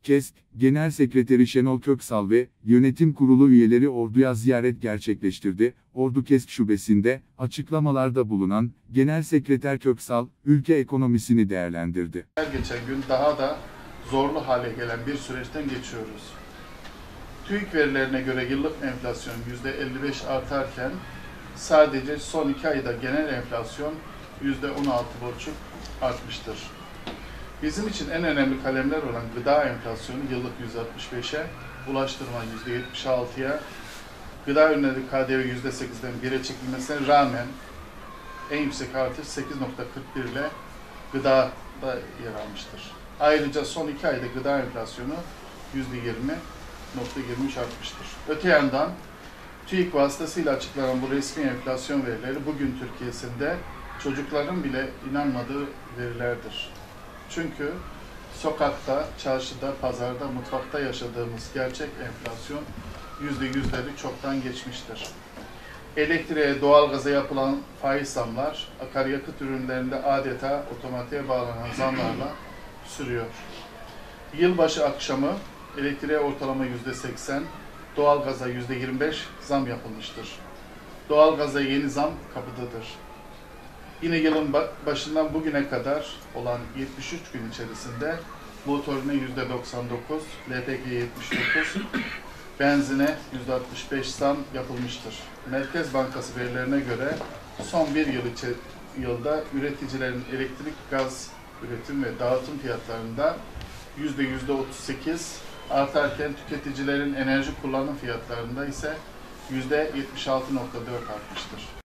KESK Genel Sekreteri Şenol Köksal ve Yönetim Kurulu üyeleri Ordu'ya ziyaret gerçekleştirdi. Ordu KESK Şubesi'nde açıklamalarda bulunan Genel Sekreter Köksal, ülke ekonomisini değerlendirdi. Her geçen gün daha da zorlu hale gelen bir süreçten geçiyoruz. TÜİK verilerine göre yıllık enflasyon %55 artarken sadece son 2 ayda genel enflasyon %16,5 artmıştır. Bizim için en önemli kalemler olan gıda enflasyonu yıllık %65'e, ulaştırma %76'ya, gıda ürünleri KDV %8'den 1'e çekilmesine rağmen en yüksek artış 8,41 ile gıdada yer almıştır. Ayrıca son 2 ayda gıda enflasyonu %20,23 artmıştır. Öte yandan TÜİK vasıtasıyla açıklanan bu resmi enflasyon verileri bugün Türkiye'sinde çocukların bile inanmadığı verilerdir. Çünkü sokakta, çarşıda, pazarda, mutfakta yaşadığımız gerçek enflasyon %100'leri çoktan geçmiştir. Elektriğe, doğalgaza yapılan faiz zamlar, akaryakıt ürünlerinde adeta otomatiğe bağlanan zamlarla sürüyor. Yılbaşı akşamı elektriğe ortalama %80, doğalgaza %25 zam yapılmıştır. Doğalgaza yeni zam kapıdadır. Yine yılın başından bugüne kadar olan 73 gün içerisinde motorine %99, LPG 79, benzine %65 zam yapılmıştır. Merkez Bankası verilerine göre son bir yılda üreticilerin elektrik, gaz üretim ve dağıtım fiyatlarında %38 artarken tüketicilerin enerji kullanım fiyatlarında ise %76,4 artmıştır.